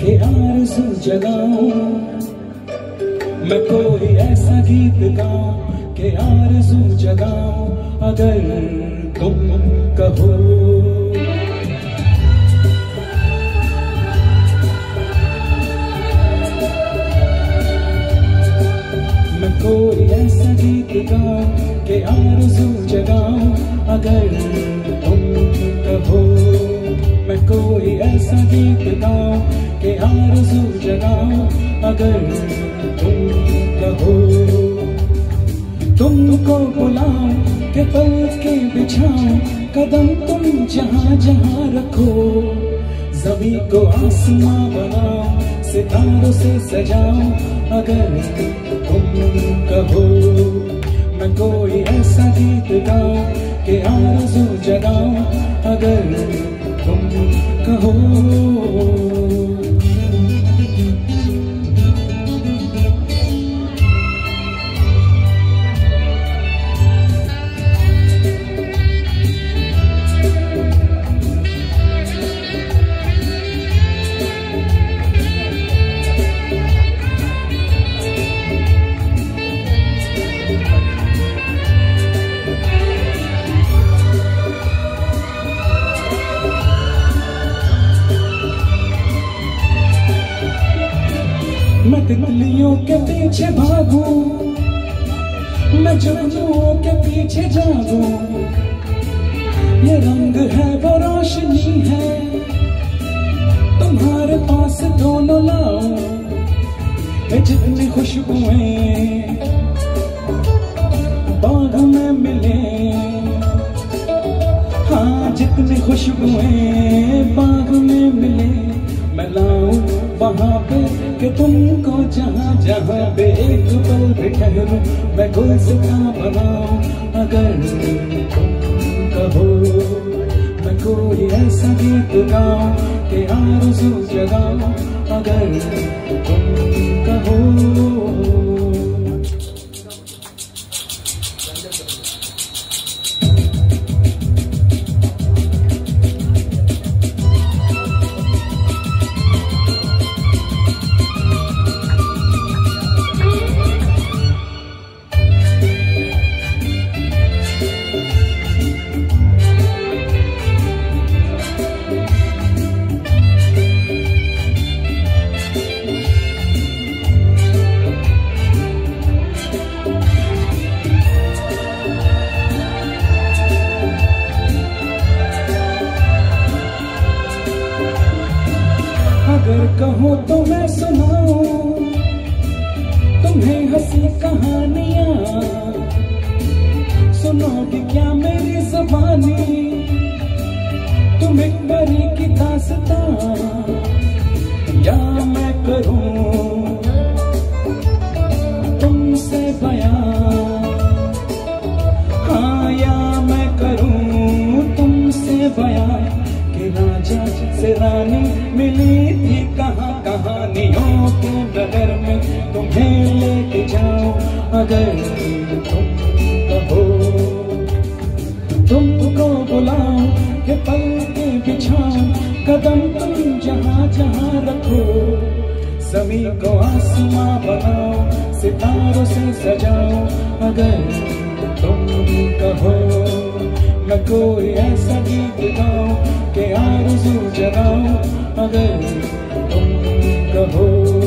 के आरज़ू जगाऊं, मैं कोई ऐसा गीत गाऊं के आरज़ू जगाऊं, अगर तुम कहो। मैं कोई ऐसा गीत गाऊं के आरज़ू जगाऊं, अगर तुम कहो। मैं कोई ऐसा गीत गाऊं के आरज़ू जगाऊं, अगर तुम कहो। तुमको बुलाऊं के पलके बिछाऊं, कदम तुम जहां जहां रखो। ज़मीं को आसमां बनाऊं, सितारों से सजाऊं, अगर तुम कहो। मैं कोई ऐसा गीत गाऊं के आरज़ू जगाऊं, अगर तुम कहो। मैं तितलियों के पीछे भागूं, मैं जुगनुओं के पीछे जागूं। ये रंग है वो रोशनी है, तुम्हारे पास दोनों लाऊं। ये जितनी खुशबुएं बाग में मिले, हाँ जितनी खुशबुएं बाग में मिले, मैं लाऊं वहाँ पे कि तुमको जहाँ जहाँ पे एक पल भी ठहरूं, मैं गुलसिता बनाऊं, अगर तुम कहो। मैं कोई ऐसा गीत गाऊं कि आरज़ू जगाऊं, अगर तुम कहो। अगर कहो तो मैं सुनाऊं तुम्हें हंसी कहानियां, सुनोगी क्या मेरी ज़बानी, तुम एक परी की दास्तां, या मैं करूं तुमसे बयां। हाँ या मैं करूं तुमसे बयां कि राजा से रानी मिली थी कहाँ, कहानियों के नगर में तुम्हें लेके जाऊं, अगर तुम कहो। तुमको बुलाऊं कि पलके बिछाऊं, कदम तुम जहां जहां रखो। ज़मीं को आसमां बनाऊं, सितारों से सजाऊं, अगर तुम कहो। मैं कोई ऐसा गीत गाऊं कि आरज़ू जगाऊं, अगर तुम कहो।